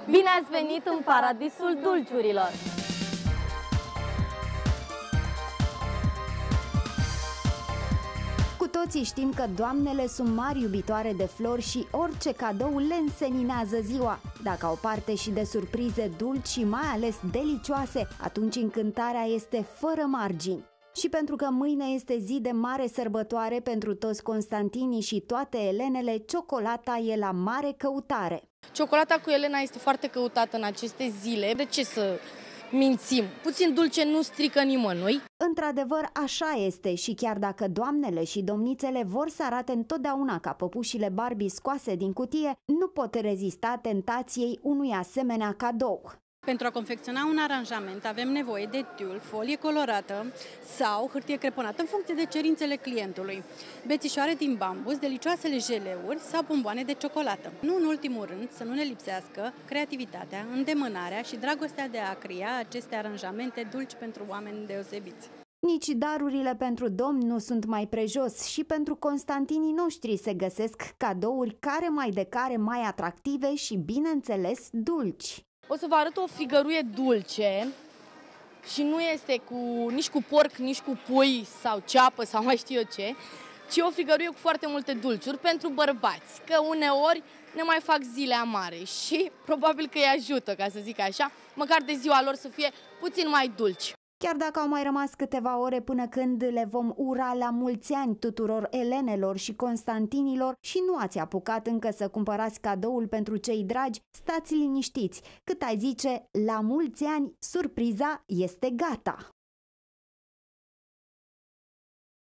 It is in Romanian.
Bine ați venit în paradisul dulciurilor! Cu toții știm că doamnele sunt mari iubitoare de flori și orice cadou le înseninează ziua. Dacă au parte și de surprize dulci și mai ales delicioase, atunci încântarea este fără margini. Și pentru că mâine este zi de mare sărbătoare pentru toți Constantinii și toate Elenele, ciocolata e la mare căutare. Ciocolata cu Elena este foarte căutată în aceste zile. De ce să mințim? Puțin dulce nu strică nimănui. Într-adevăr, așa este și chiar dacă doamnele și domnițele vor să arate întotdeauna ca păpușile Barbie scoase din cutie, nu pot rezista tentației unui asemenea cadou. Pentru a confecționa un aranjament avem nevoie de tiul, folie colorată sau hârtie creponată în funcție de cerințele clientului, bețișoare din bambus, delicioasele jeleuri sau bomboane de ciocolată. Nu în ultimul rând să nu ne lipsească creativitatea, îndemânarea și dragostea de a crea aceste aranjamente dulci pentru oameni deosebiți. Nici darurile pentru domni nu sunt mai prejos și pentru Constantinii noștri se găsesc cadouri care mai de care mai atractive și, bineînțeles, dulci. O să vă arăt o frigăruie dulce și nu este nici cu porc, nici cu pui sau ceapă sau mai știu eu ce, ci o frigăruie cu foarte multe dulciuri pentru bărbați, că uneori ne mai fac zile amare și probabil că îi ajută, ca să zic așa, măcar de ziua lor să fie puțin mai dulci. Chiar dacă au mai rămas câteva ore până când le vom ura la mulți ani tuturor Elenelor și Constantinilor și nu ați apucat încă să cumpărați cadoul pentru cei dragi, stați liniștiți, cât ai zice, la mulți ani, surpriza este gata!